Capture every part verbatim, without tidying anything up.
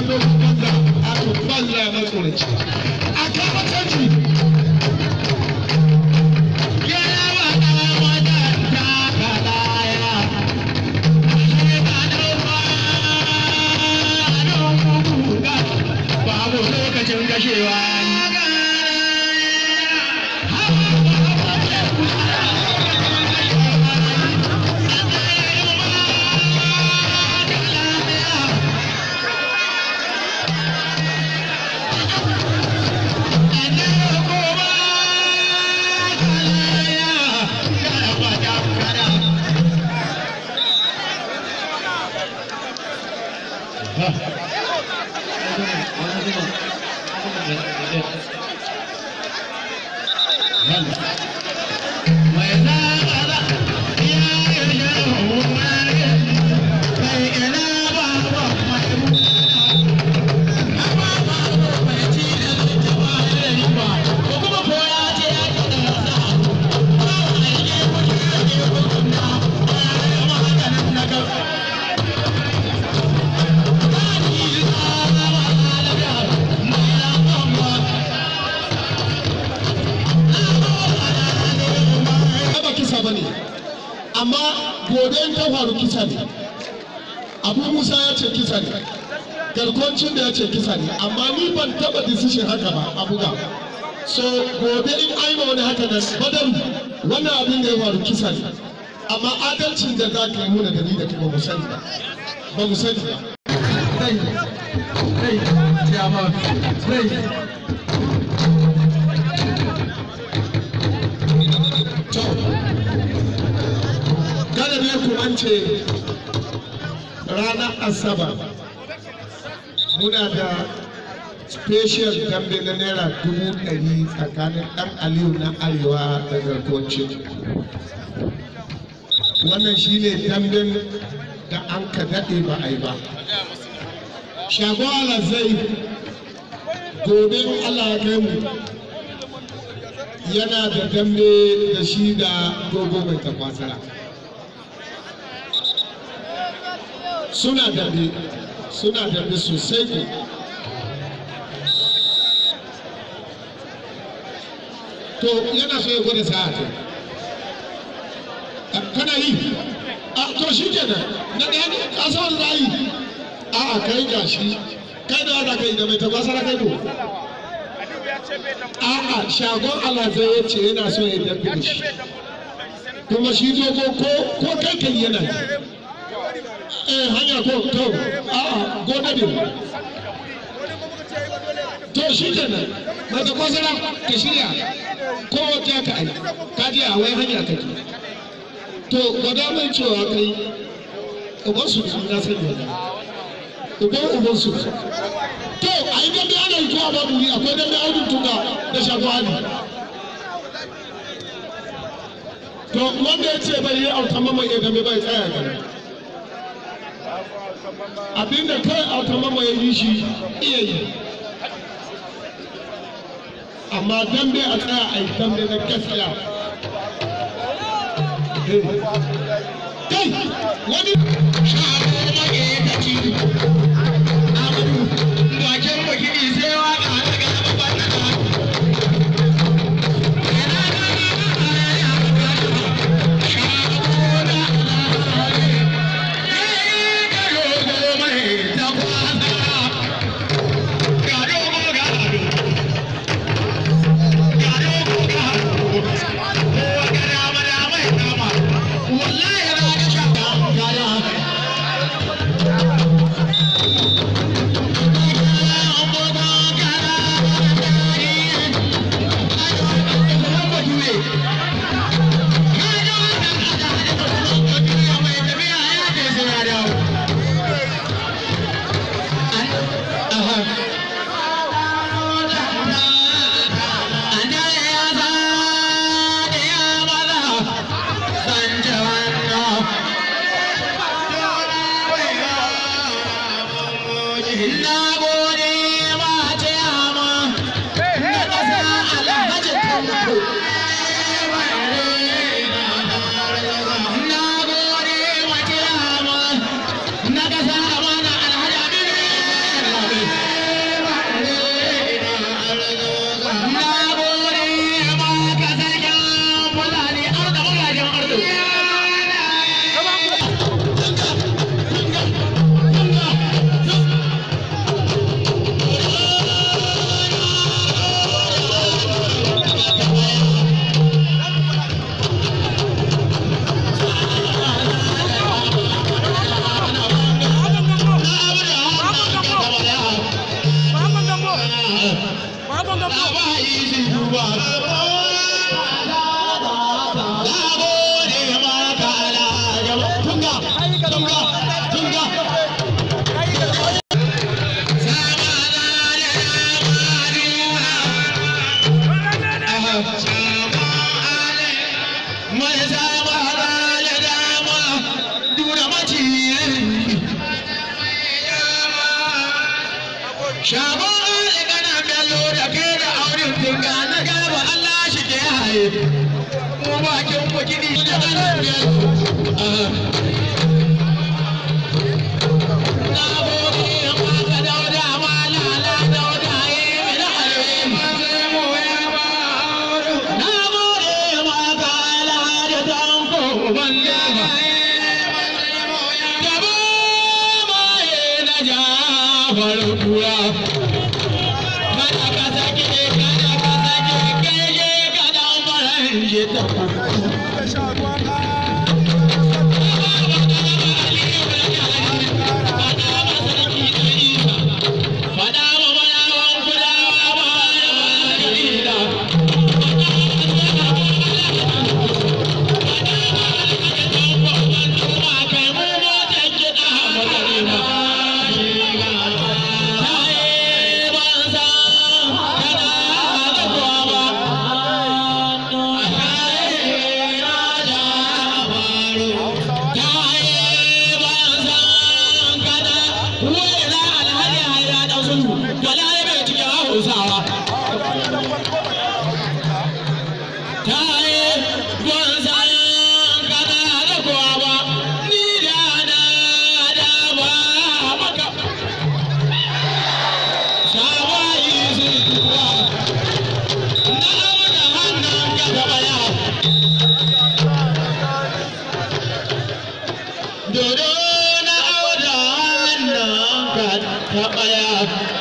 dogon banza a to banza ya mai tsoraci a kama canji amma gobe in ta faru kisa ne. Abu Musa ya ce kisa ne, garkoncin da ya ce kisa ne, amma ni ban taba decision haka ba a buga. So gobe in aima wani haka nan badaru wannan abin da ya faru kisa ne, amma adalcin da za ka yi muna da ni da kuma mu sani ba ba mu sani ba. Kada ne ku an ce ranar Asabar muna da special dambe na naira dubu ɗari tsakanin ɗan Aliyu na Arewa da garkocin. Wannan shi ne damben da an ka daɗe ba a yi ba. Shago Alazai gobe Allah ya kai mu yana da dambe da shi da dogo mai takwasara. Suna dambe, suna dambe sosai ne. To yana so ya gwada sa'a ta. Kana yi? A to shi kenan. Na ɗaya ne kasar za yi. A'a kai gashi. Kai da wanda kai da mai tabbasara kai ko. A'a shagon Alazai ya ce yana so ya dambe da shi. Kuma shi dogo ko ko kai kai yana yi. Eh hanya ko to a'a gona ne. To shi kenan. Mai tabbasara ka shirya. Ko ta ka ai. Ka je a wai hanya kake. To gwada mai cewa kai uban su na sani wannan uban uban su to a yi dambe ana yi ko a babu ni akwai dambe audun tuga da shago hali to wanda ya ce bai yi auta mama ya dambe bai tsaya gani abinda kai auta mama ya yi shi iya yi amma dambe a tsaya a yi dambe na gaskiya kai wani shahararren magayataci amadu bakin wakili sai waka na gaba bannata yana da ya shahararra ya ga logo mai tabbata ga logo ga ado ga logo ga Shagon Ali kana bello da kai da auren dinga na gaba Allah shi ke haye. Mu bakin mu gidi da ganin bello. Na gode ma ka dauda ma lala dauda ye mina alheri. Na gode ma ka alhaji tanko wanda ba. Gaba ma ye na Jafar kura. Kada ka sake kada ka sake kai je ka dan faran je ta.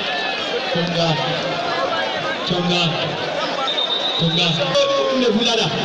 Tunga, tunga, tunga.